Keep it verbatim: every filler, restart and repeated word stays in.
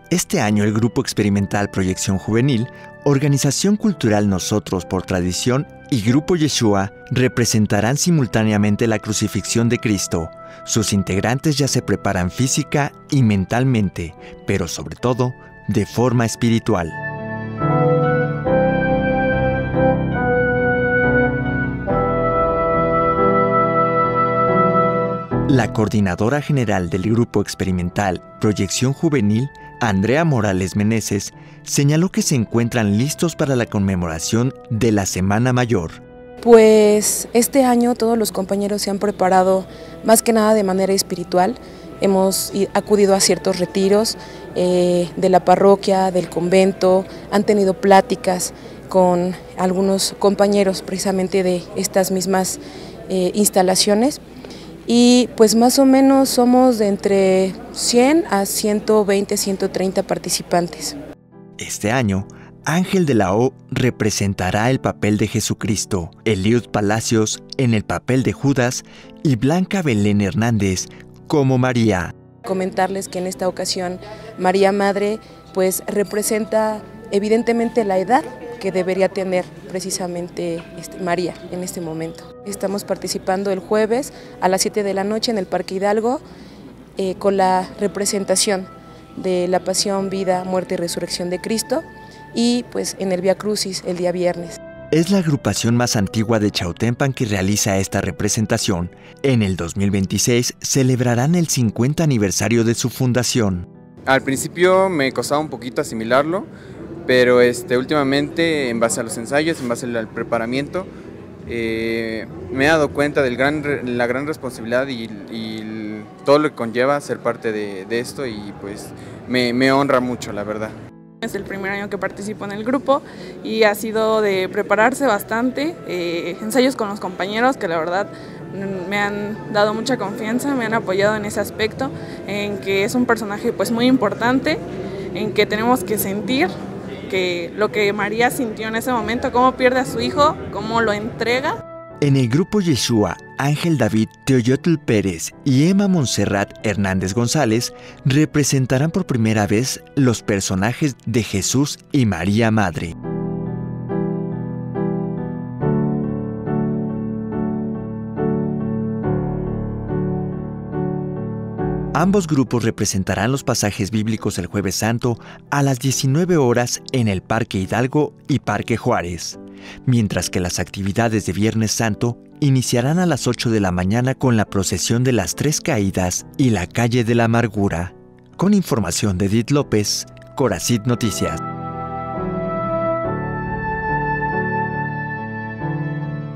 Este año el Grupo Experimental Proyección Juvenil, Organización Cultural Nosotros por Tradición y Grupo Yeshua representarán simultáneamente la crucifixión de Cristo. Sus integrantes ya se preparan física y mentalmente, pero sobre todo de forma espiritual. La coordinadora general del Grupo Experimental Proyección Juvenil, Andrea Morales Meneses, señaló que se encuentran listos para la conmemoración de la Semana Mayor. Pues este año todos los compañeros se han preparado más que nada de manera espiritual. Hemos acudido a ciertos retiros eh, de la parroquia, del convento, han tenido pláticas con algunos compañeros precisamente de estas mismas eh, instalaciones. Y pues más o menos somos de entre cien a ciento veinte, ciento treinta participantes. Este año, Ángel de la O representará el papel de Jesucristo, Eliud Palacios en el papel de Judas y Blanca Belén Hernández como María. Comentarles que en esta ocasión María Madre pues representa evidentemente la edad que debería tener precisamente este, María en este momento. Estamos participando el jueves a las siete de la noche en el Parque Hidalgo eh, con la representación de la pasión, vida, muerte y resurrección de Cristo y pues en el Vía Crucis el día viernes. Es la agrupación más antigua de Chautempan que realiza esta representación. En el dos mil veintiséis celebrarán el cincuenta aniversario de su fundación. Al principio me costaba un poquito asimilarlo, pero este, últimamente, en base a los ensayos, en base al preparamiento, eh, me he dado cuenta de gran, la gran responsabilidad y, y todo lo que conlleva ser parte de, de esto y pues me, me honra mucho, la verdad. Es el primer año que participo en el grupo y ha sido de prepararse bastante, eh, ensayos con los compañeros que la verdad me han dado mucha confianza, me han apoyado en ese aspecto, en que es un personaje pues muy importante, en que tenemos que sentir que lo que María sintió en ese momento, cómo pierde a su hijo, cómo lo entrega. En el Grupo Yeshua, Ángel David Teoyotl Pérez y Emma Montserrat Hernández González representarán por primera vez los personajes de Jesús y María Madre. Ambos grupos representarán los pasajes bíblicos el Jueves Santo a las diecinueve horas en el Parque Hidalgo y Parque Juárez, mientras que las actividades de Viernes Santo iniciarán a las ocho de la mañana con la procesión de las Tres Caídas y la Calle de la Amargura. Con información de Edith López, Coracid Noticias.